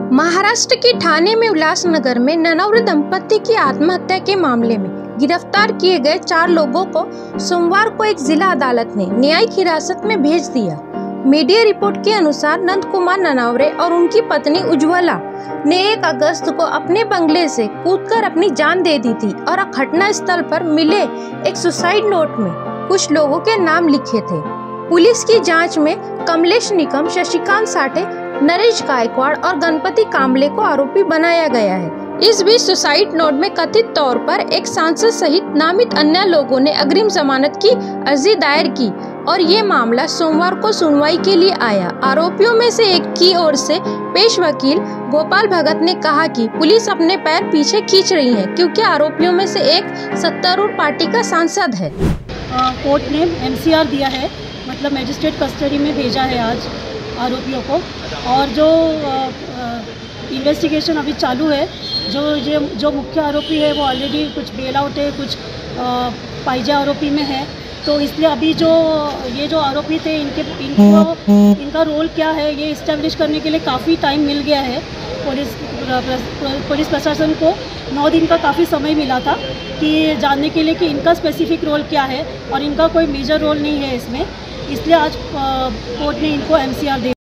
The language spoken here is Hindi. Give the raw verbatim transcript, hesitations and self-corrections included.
महाराष्ट्र के ठाणे में उल्लासनगर में ननौर दंपति की आत्महत्या के मामले में गिरफ्तार किए गए चार लोगों को सोमवार को एक जिला अदालत ने न्यायिक हिरासत में भेज दिया। मीडिया रिपोर्ट के अनुसार नंद कुमार ननावरे और उनकी पत्नी उज्ज्वला ने एक अगस्त को अपने बंगले से कूदकर अपनी जान दे दी थी और घटना स्थल पर मिले एक सुसाइड नोट में कुछ लोगों के नाम लिखे थे। पुलिस की जांच में कमलेश निकम, शशिकांत साठे, नरेश गायकवाड़ और गणपति कांबले को आरोपी बनाया गया है। इस बीच सुसाइड नोट में कथित तौर पर एक सांसद सहित नामित अन्य लोगों ने अग्रिम जमानत की अर्जी दायर की और ये मामला सोमवार को सुनवाई के लिए आया। आरोपियों में से एक की ओर से पेश वकील गोपाल भगत ने कहा कि पुलिस अपने पैर पीछे खींच रही है क्योंकि आरोपियों में से एक सत्तारूढ़ पार्टी का सांसद है। कोर्ट ने एमसीआर दिया है, मतलब मजिस्ट्रेट कस्टडी में भेजा है आज आरोपियों को, और जो इन्वेस्टिगेशन अभी चालू है। जो ये जो मुख्य आरोपी है वो ऑलरेडी कुछ बेल आउट है, कुछ पाइजा आरोपी में है, तो इसलिए अभी जो ये जो आरोपी थे इनके इनको इनका रोल क्या है ये इस्टेब्लिश करने के लिए काफ़ी टाइम मिल गया है। पुलिस पुलिस प्रशासन को नौ दिन का काफ़ी समय मिला था कि जानने के लिए कि इनका स्पेसिफिक रोल क्या है, और इनका कोई मेजर रोल नहीं है इसमें, इसलिए आज कोर्ट ने इनको एमसीआर दे